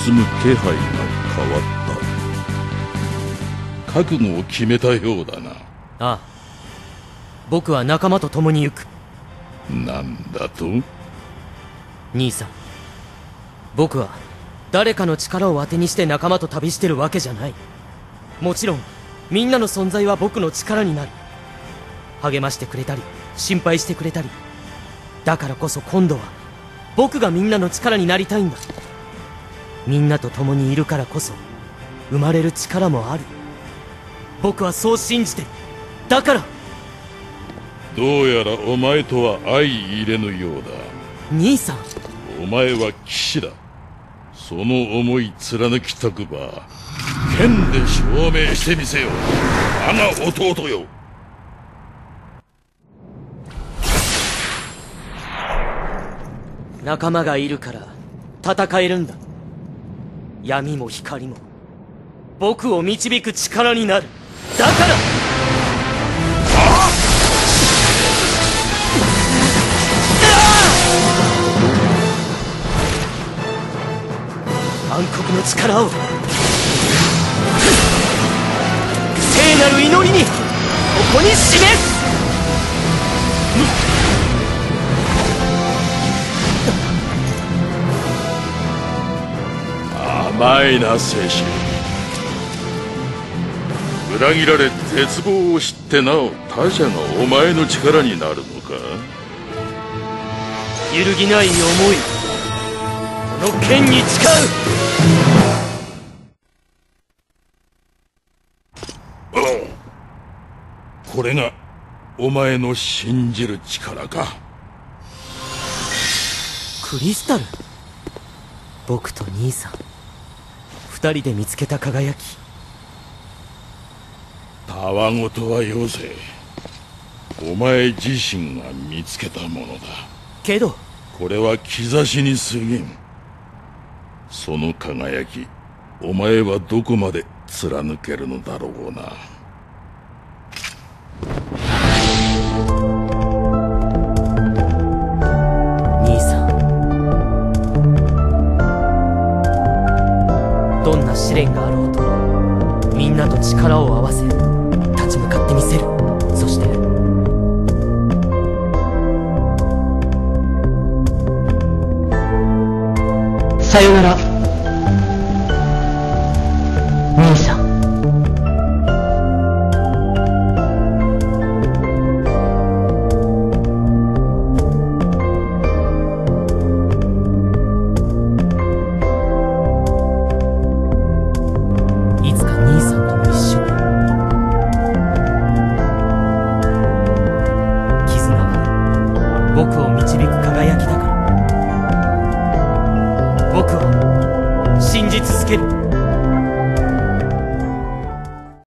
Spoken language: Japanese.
進む気配が変わった。覚悟を決めたようだな。 ああ、僕は仲間と共に行く。 なんだと？ 兄さん、僕は誰かの力を当てにして仲間と旅してるわけじゃない。もちろんみんなの存在は僕の力になる。励ましてくれたり心配してくれたり、だからこそ今度は僕がみんなの力になりたいんだ。みんなと共にいるからこそ生まれる力もある。僕はそう信じてる。だから。 どうやらお前とは相入れぬようだ。 兄さん、 お前は騎士だ。その思い貫きたくば剣で証明してみせよ、我が弟よ。 仲間がいるから戦えるんだ。闇も光も僕を導く力になる。だから。暗黒の力を聖なる祈りにここに示す。 甘いな聖子。裏切られ絶望を知ってなお他者がお前の力になるのか。 揺るぎない思い、この剣に誓う。 これがお前の信じる力か。 クリスタル。僕と兄さん二人で見つけた輝き。 たわごとはよせ。お前自身が見つけたものだ。 けどこれは兆しに過ぎん。その輝き、お前はどこまで貫けるのだろうな。 兄さん、どんな試練があろうとみんなと力を合わせ立ち向かってみせる。そしてさよなら兄さん。いつか兄さんとも一緒に。絆は僕を